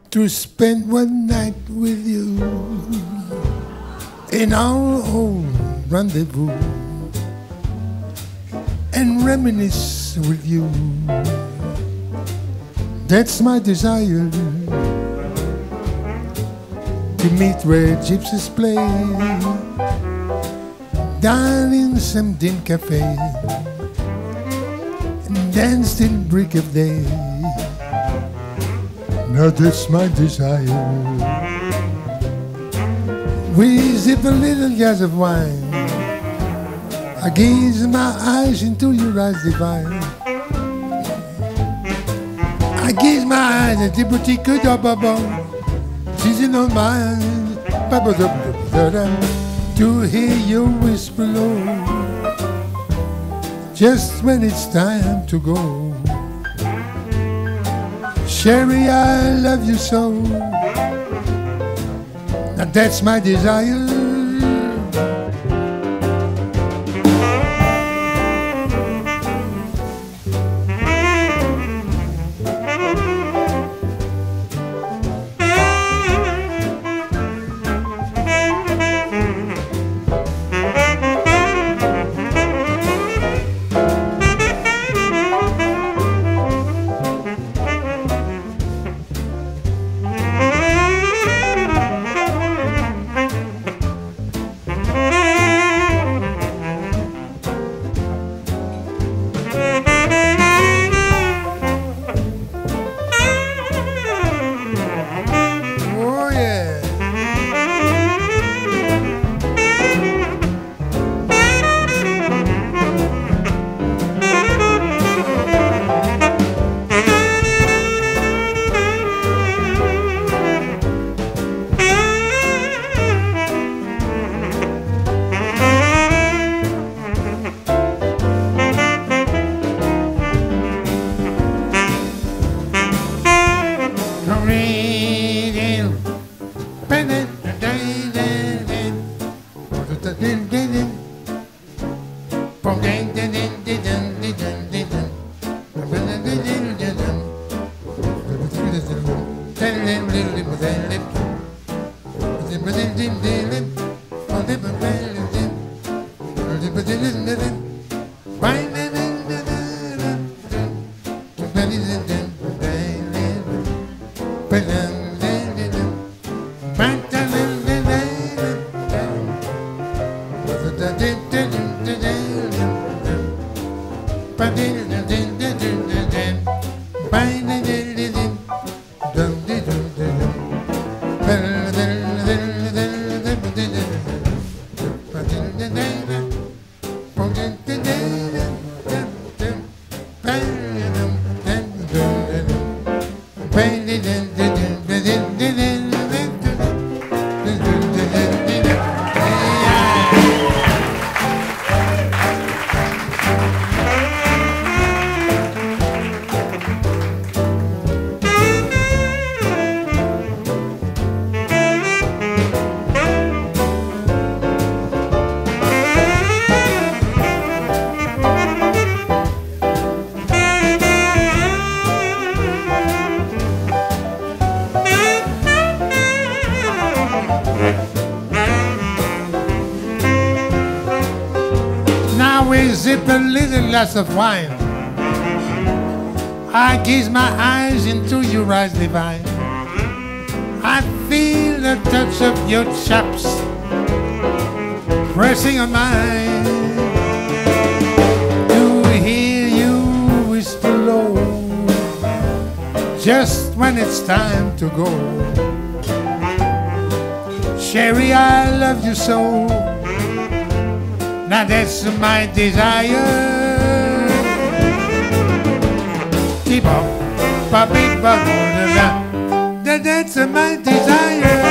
to spend one night with you in our old rendezvous and reminisce with you. That's my desire, to meet where gypsies play, dine in some dim cafe, and dance till break of day. Now that's my desire. We sip a little glass of wine, I gaze my eyes into your eyes divine. I gaze my eyes at the boutique d'Ababa. She's in her mind, to hear you whisper low, just when it's time to go. Sherry, I love you so. Now that's my desire. Sip a little glass of wine, I gaze my eyes into your eyes divine. I feel the touch of your chaps pressing on mine, to hear you whisper low, just when it's time to go. Sherry, I love you so. Now that's my desire. Keep up, puppy, that's my desire.